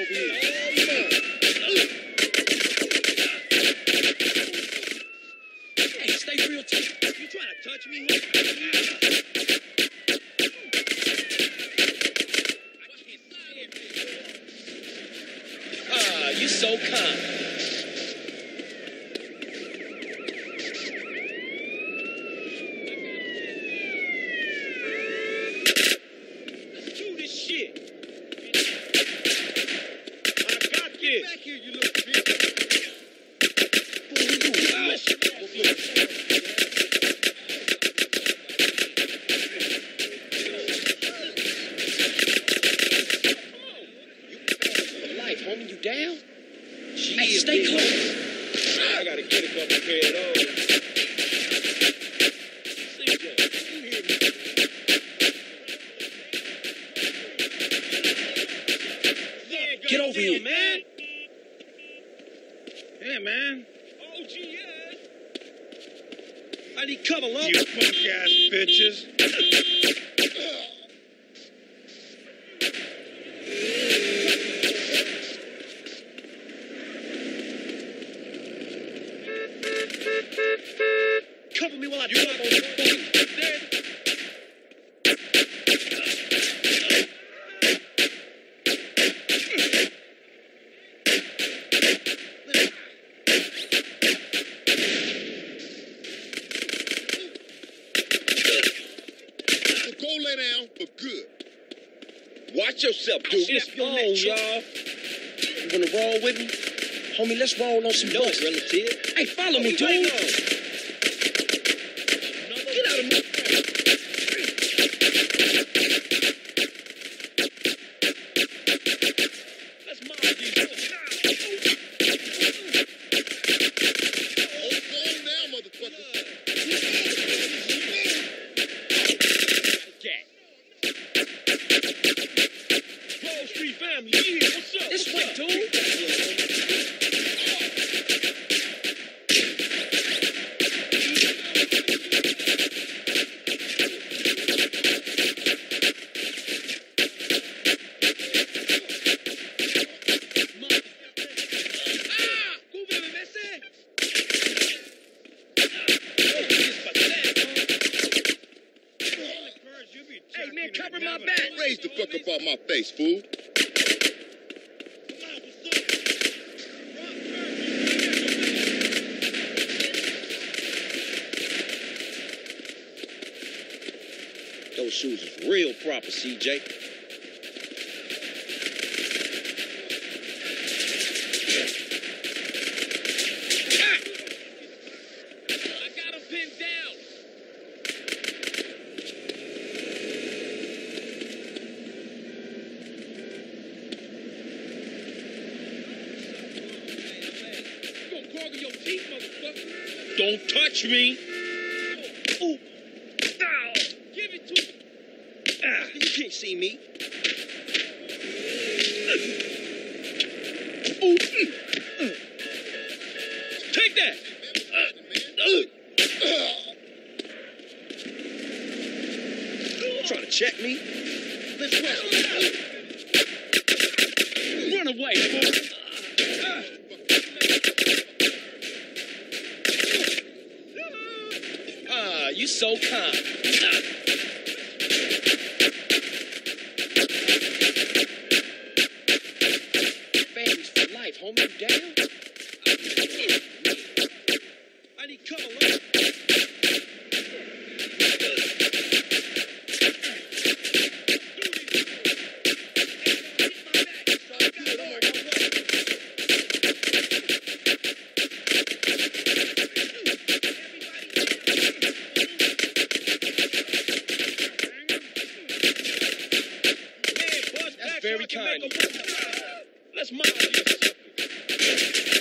over here. Hey, stay real tight. You trying to touch me? Ah, you so kind. Let's do this shit. I got this. Back here, you little bitch. Homie, you down? Hey, stay close. I gotta get a couple pair of those. Get over here, man. Yeah, man. Oh, gee, yeah. I need cover, low. You punk-ass bitches. Cover me while I do it. Go lay down for good. Watch yourself, dude. It's on, y'all. You wanna roll with me? Homie, let's roll on some dope, relative. Hey, follow me, dude. Get out of my... Let's mob these folks. Go on now, motherfucker. Wall Street family, yeah, what's up? This way, dude. Hey, man, cover my back. Raise the fuck up off my face, fool. Those shoes is real proper, CJ. I got him pinned down. You gonna gargle your teeth, motherfucker? Don't touch me. Ooh. Ow. Give it to me. Ah, you can't see me. Ooh. Take that. Trying to check me? Let's run away, boy. Ah, you so kind. Families for life, homie. You down? I need cover, low. Very kind. Let's mind this.